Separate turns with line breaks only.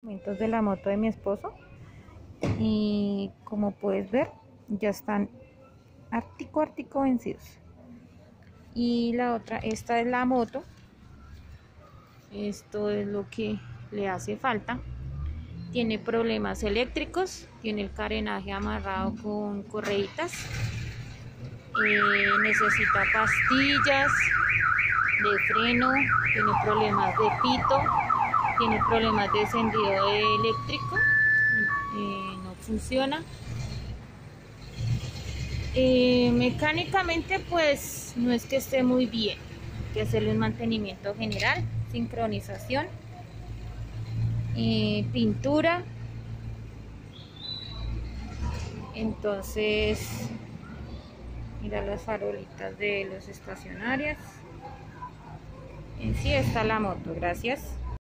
documentos de la moto de mi esposo y como puedes ver ya están ártico vencidos. Y la otra, esta es la moto. Esto es lo que le hace falta. Tiene problemas eléctricos, tiene el carenaje amarrado con correitas, necesita pastillas de freno, tiene problemas de pito, tiene problemas de encendido eléctrico, no funciona. Mecánicamente pues no es que esté muy bien, hay que hacerle un mantenimiento general, sincronización, pintura. Entonces mira las farolitas de los estacionarios. En sí está la moto. Gracias.